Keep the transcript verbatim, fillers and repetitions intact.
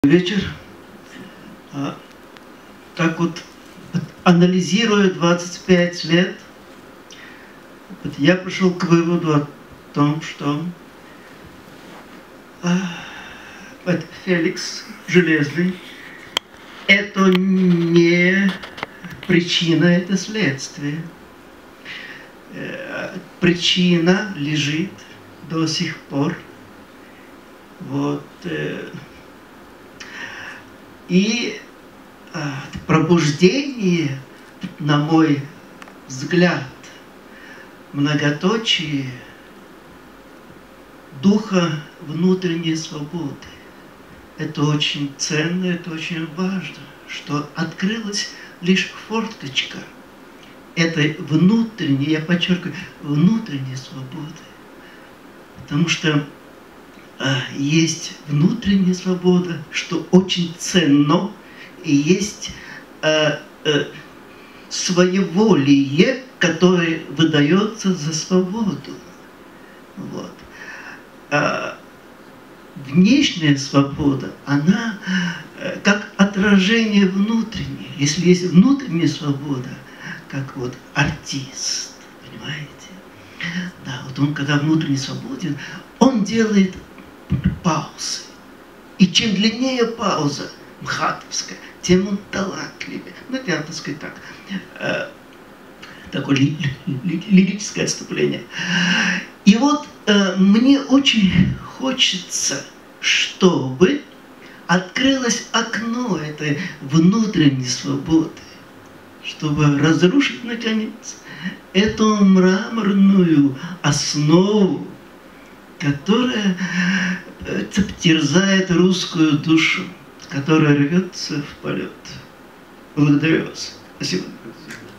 Вечер. А, так вот, анализируя двадцать пять лет, вот я пришел к выводу о том, что а, вот Феликс Железный — это не причина, это следствие. Э, причина лежит до сих пор. Вот. Э, И а, пробуждение, на мой взгляд, многоточие духа внутренней свободы. Это очень ценно, это очень важно, что открылась лишь форточка этой внутренней, я подчеркиваю, внутренней свободы. Потому что есть внутренняя свобода, что очень ценно, и есть э, э, своеволие, которое выдается за свободу. Вот. А внешняя свобода, она э, как отражение внутренней. Если есть внутренняя свобода, как вот артист, понимаете? Да, вот он, когда внутренне свободен, он делает паузы. И чем длиннее пауза мхатовская, тем он талантливее. Ну, это, так сказать, так, э, такое ли, ли, лирическое отступление. И вот э, мне очень хочется, чтобы открылось окно этой внутренней свободы, чтобы разрушить, наконец, эту мраморную основу, которая терзает русскую душу, которая рвется в полет. Благодарю вас. Спасибо.